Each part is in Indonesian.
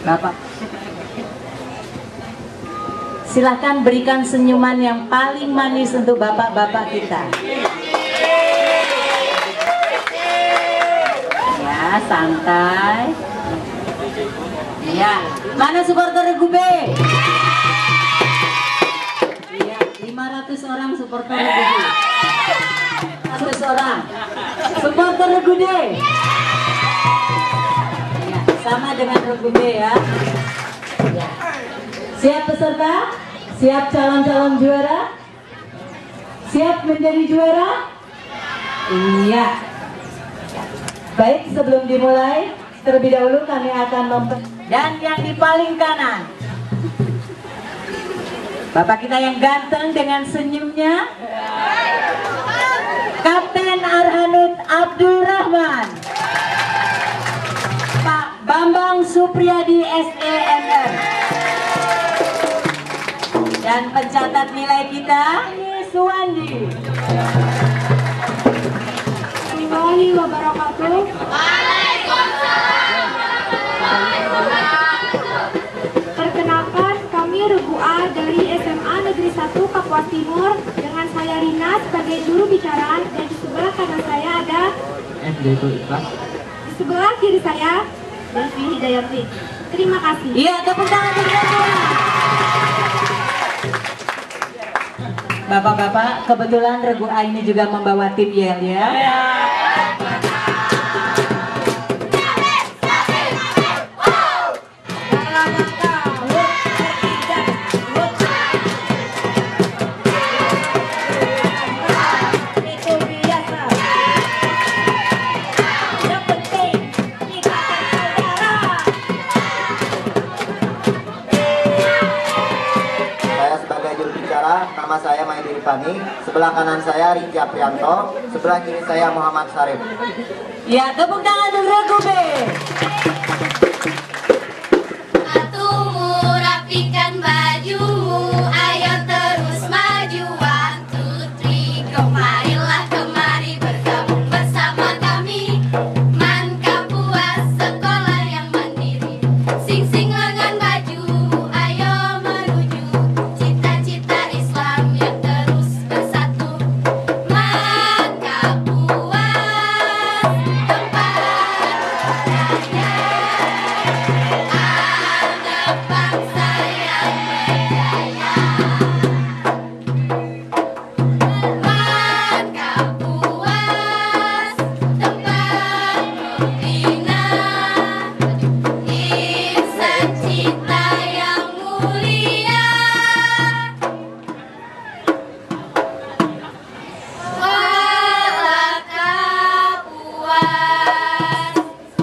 Bapak, silahkan berikan senyuman yang paling manis untuk bapak-bapak kita. Ya, santai. Ya, mana supporter Regu B? Iya, 500 orang supporter Regu B. 100 orang supporter Regu D. Ya, sama dengan Regu B ya. Ya. Siap peserta? Siap calon-calon juara? Siap menjadi juara? Iya. Baik, sebelum dimulai, terlebih dahulu kami akan dan yang di paling kanan, bapak kita yang ganteng dengan senyumnya, Kapten Arhanud Abdurrahman, Pak Bambang Supriyadi SENR, dan pencatat nilai kita Suwandi. Warahmatullahi wabarakatuh. Perkenalkan, kami Regu A dari SMA Negeri 1 Kapuas Timur dengan saya Rina sebagai juru bicara, dan di sebelah kanan saya ada di sebelah kiri saya Devi Hidayati. Terima kasih. Iya, tepuk tangan untuk mereka. Bapak-bapak, kebetulan Regu A ini juga membawa tim Yel ya. Nama saya Maidi Rifani, sebelah kanan saya Riki Aprianto, sebelah kiri saya Muhammad Sarif. Ya, tepuk tangan untuk Regu B. Atumu rapikan bajumu, ayo terus maju. 1, 2, 3, go. Marilah kemari bergabung bersama kami. Man Kapuas, sekolah yang mandiri. Sing-sing lengan baju, ayo menuju cita-cita Islam yang terus bersatu. Man Kapuas, tempat raya anak bangsa yang berjaya. Man Kapuas, tempat membina insan cita yang mulia. Walah Kapuas,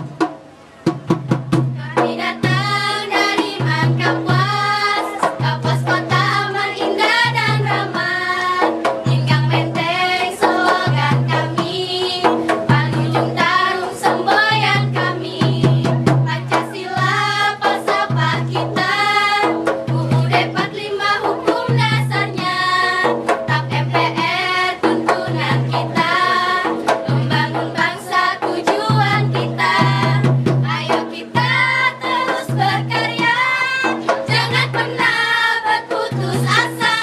kami datang dari Man Kapuas. Kapuas kota aman, indah dan ramah. Hinggang Menteng slogan kami, Panujung Tarung semboyan kami. Pancasila falsafah kita, UUD 45 hukum dasarnya. TAP MPR tuntunan kita, membangun bangsa tujuan kita. Ayo kita terus berkarya, jangan pernah berputus asa.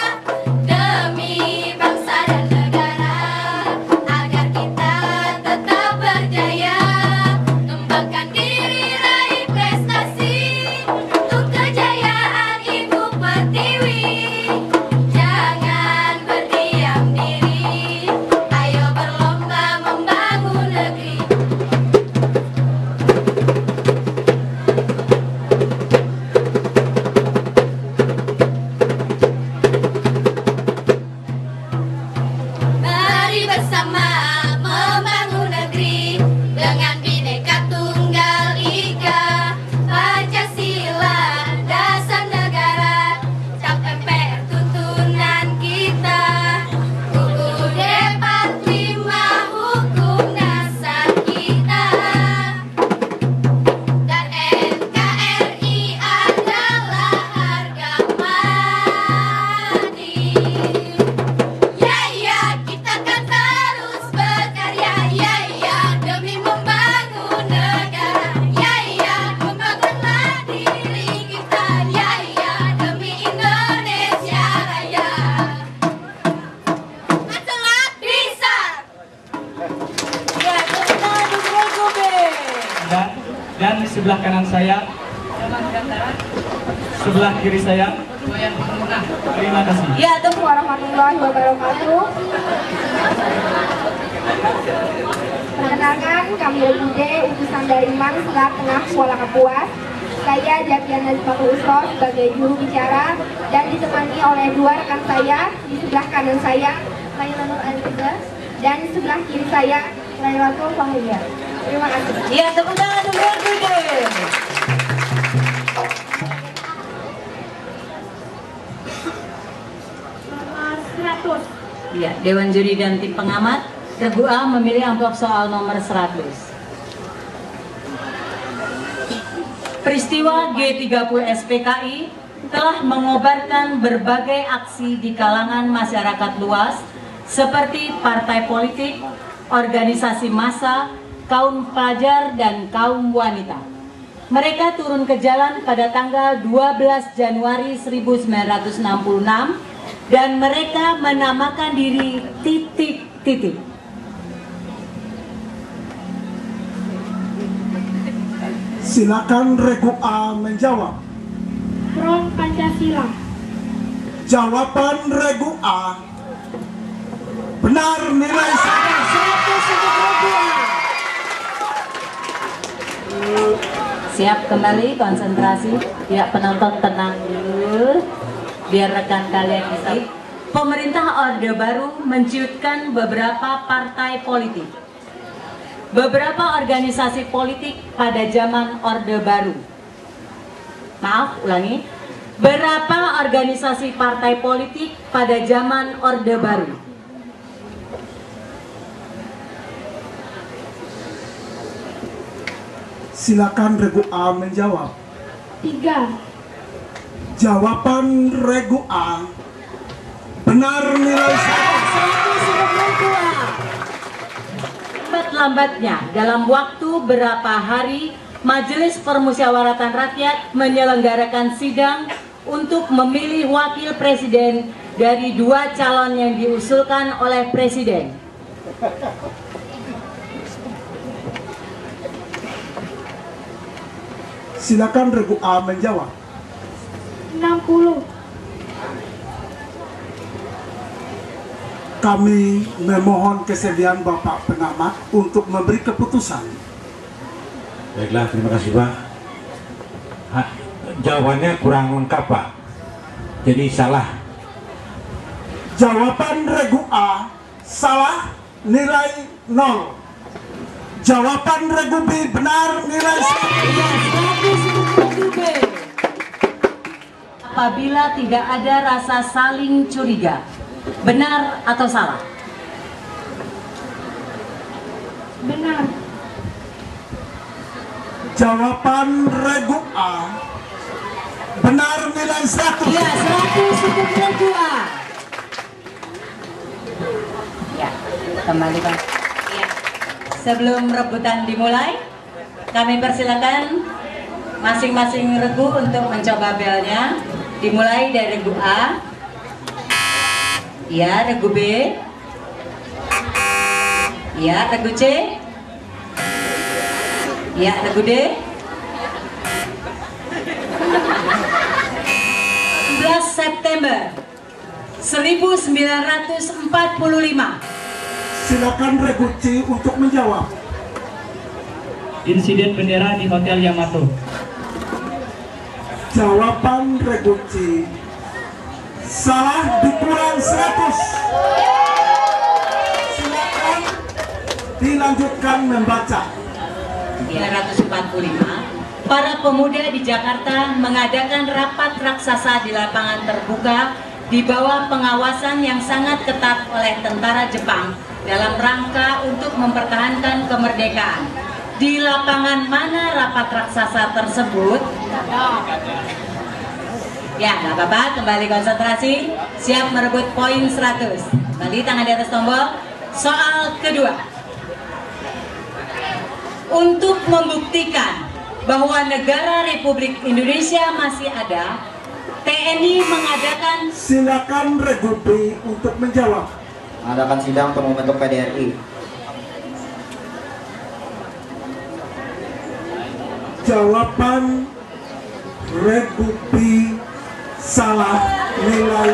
Demi bangsa dan negara, agar kita tetap berjaya. Kembangkan diri, raih prestasi, untuk kejayaan Ibu Pertiwi. Jangan berdiam diri, ayo berlomba membangun negeri. kanan saya, sebelah kiri saya. Terima kasih. Ya, Assalamualaikum warahmatullahi wabarakatuh. Perkenalkan, kami Bude, utusan dari Manslar Tengah Kuala Kapuas. Saya Javiana Zipatul Usro sebagai juru bicara dan ditemani oleh dua rekan saya. Di sebelah kanan saya, Laila Nur Aliza, dan di sebelah kiri saya, Lailatul Fahiyah. Terima kasih. Ya, tepuk tangan untuk Bude. Nomor 100. Ya, Dewan Juri dan tim pengamat, Regu A memilih amplop soal nomor 100. Peristiwa G30 SPKI telah mengobarkan berbagai aksi di kalangan masyarakat luas seperti partai politik, organisasi massa, kaum pelajar, dan kaum wanita. Mereka turun ke jalan pada tanggal 12 Januari 1966 dan mereka menamakan diri titik-titik. Silakan Regu A menjawab. Front Pancasila. Jawaban Regu A benar, nilai 100 untuk Regu A. Siap, kembali konsentrasi. Ya, penonton tenang dulu biar rekan kalian isi. Pemerintah Orde Baru menciutkan beberapa partai politik, beberapa organisasi politik pada zaman Orde Baru. Maaf, ulangi. Berapa organisasi partai politik pada zaman Orde Baru? Silakan Regu A menjawab. 3. Jawaban Regu A benar, nilai 100. Lambat-lambatnya dalam waktu berapa hari Majelis Permusyawaratan Rakyat menyelenggarakan sidang untuk memilih wakil presiden dari dua calon yang diusulkan oleh presiden. Silakan Regu A menjawab. 60. Kami memohon kesediaan Bapak pengamat untuk memberi keputusan. Baiklah, terima kasih Pak. Jawabannya kurang lengkap Pak, jadi salah. Jawaban Regu A salah, nilai 0. Jawaban Regu B benar, nilai 100. Apabila tidak ada rasa saling curiga, benar atau salah? Benar. Jawaban Regu A benar, nilai 100. Ya, 100 untuk Regu A. Ya, kembali Pak. Ya. Sebelum rebutan dimulai, kami persilakan masing-masing regu untuk mencoba belnya. Dimulai dari Regu A. Ya, Regu B. Ya, Regu C. Ya, Regu D. 11 September 1945. Silakan Regu C untuk menjawab. Insiden bendera di Hotel Yamato. Jawaban Regu C salah, dikurang 100. Silakan dilanjutkan membaca. 1945, para pemuda di Jakarta mengadakan rapat raksasa di lapangan terbuka di bawah pengawasan yang sangat ketat oleh tentara Jepang dalam rangka untuk mempertahankan kemerdekaan. Di lapangan mana rapat raksasa tersebut? Ya, nggak apa-apa, kembali konsentrasi, siap merebut poin 100. Kembali tangan di atas tombol. Soal kedua. Untuk membuktikan bahwa negara Republik Indonesia masih ada, TNI mengadakan. Silakan Regu B untuk menjawab. Mengadakan sidang untuk membentuk PDRI. Jawaban Regupi salah, nilai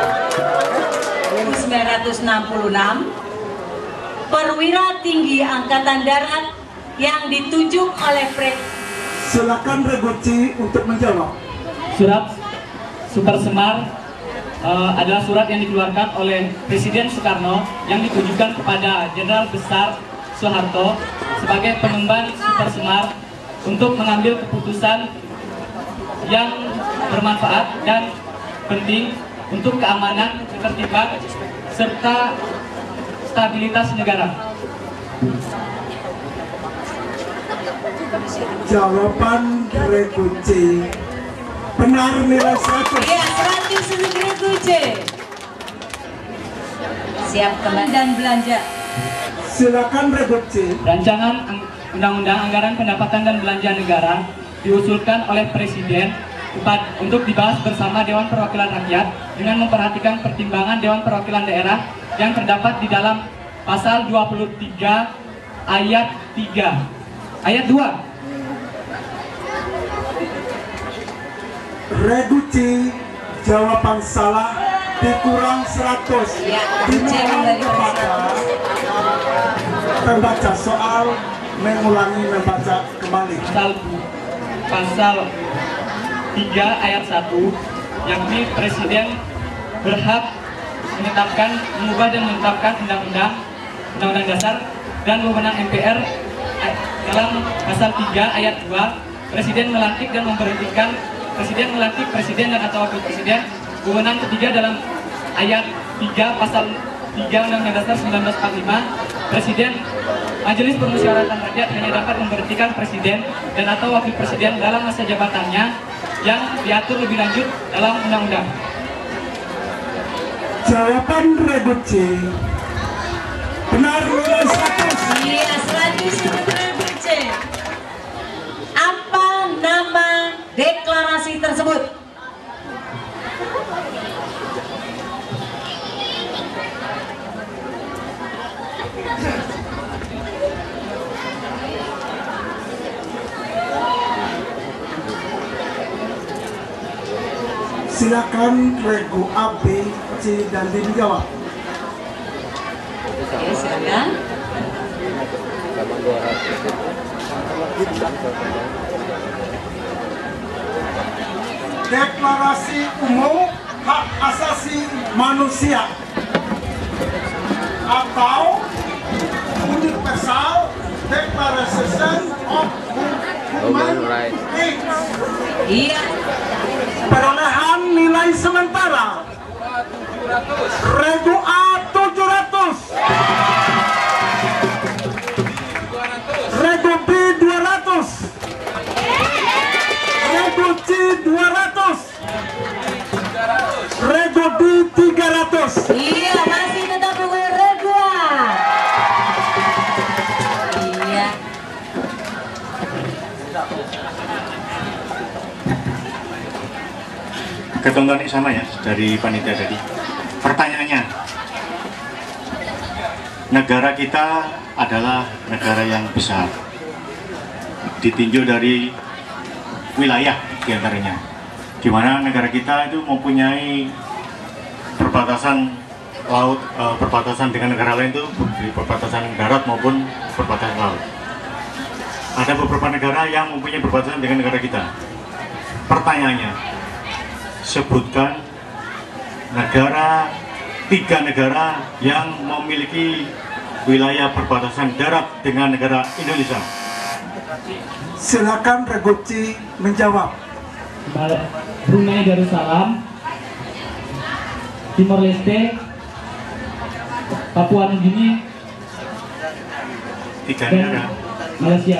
1966 perwira tinggi Angkatan Darat yang ditunjuk oleh Silakan Reguci untuk menjawab. Surat Super Semar adalah surat yang dikeluarkan oleh Presiden Soekarno yang ditujukan kepada Jenderal Besar Soeharto sebagai pengemban Super Semar untuk mengambil keputusan yang bermanfaat dan penting untuk keamanan, ketertiban, serta stabilitas negara. Jawaban Reguci benar, nilai 100. Iya, 100 untuk Reguci. Siap kembali dan belanja. Silakan Reguci. Rancangan Undang-Undang Anggaran Pendapatan dan Belanja Negara diusulkan oleh Presiden untuk dibahas bersama Dewan Perwakilan Rakyat dengan memperhatikan pertimbangan Dewan Perwakilan Daerah yang terdapat di dalam pasal 23 ayat 3. Ayat 2. Reguci, jawaban salah, dikurang 100. Ya, Reguci kembali kepada pembaca soal mengulangi membaca kembali. Pasal 3 ayat 1, yakni Presiden berhak menetapkan, mengubah dan menetapkan undang-undang dasar dan wewenang MPR. Dalam pasal 3 ayat 2, Presiden melantik dan memberhentikan Presiden dan atau Wakil Presiden. Wewenang ketiga dalam ayat 3 pasal 3 Undang-Undang Dasar 1945, Presiden Majelis Permusyawaratan Rakyat hanya dapat memberhentikan Presiden dan atau Wakil Presiden dalam masa jabatannya yang diatur lebih lanjut dalam undang-undang. Jawaban Reguci benar, nilai 100. Iya, 100 untuk Reguci. Apa nama deklarasi tersebut? Silakan Regu, A, B, C, dan D dijawab. Oke, silakan. Deklarasi Umum Hak Asasi Manusia atau Universal Declaration of Human Rights. Iya. Perolehan nilai sementara Regu A 700, Regu B 200, Regu C 200, Regu D 300. Iya, masih tetap unggul Regu A. Iya. Ketentuan ini sama ya dari panitia tadi. Pertanyaannya, negara kita adalah negara yang besar, ditinjau dari wilayah diantaranya, di mana negara kita itu mempunyai perbatasan laut, perbatasan dengan negara lain itu di perbatasan darat maupun perbatasan laut. Ada beberapa negara yang mempunyai perbatasan dengan negara kita. Pertanyaannya, sebutkan tiga negara yang memiliki wilayah perbatasan darat dengan negara Indonesia. Silakan Reguci menjawab. Brunei Darussalam, Timor Leste, Papua Nugini, Tiga dan negara. Malaysia.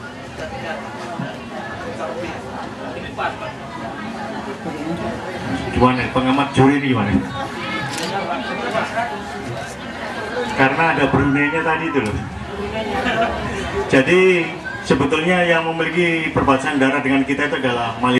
Gimana pengamat juri ini gimana? Karena ada Brunei-nya tadi itu loh. Jadi sebetulnya yang memiliki perbatasan darat dengan kita itu adalah Malaysia.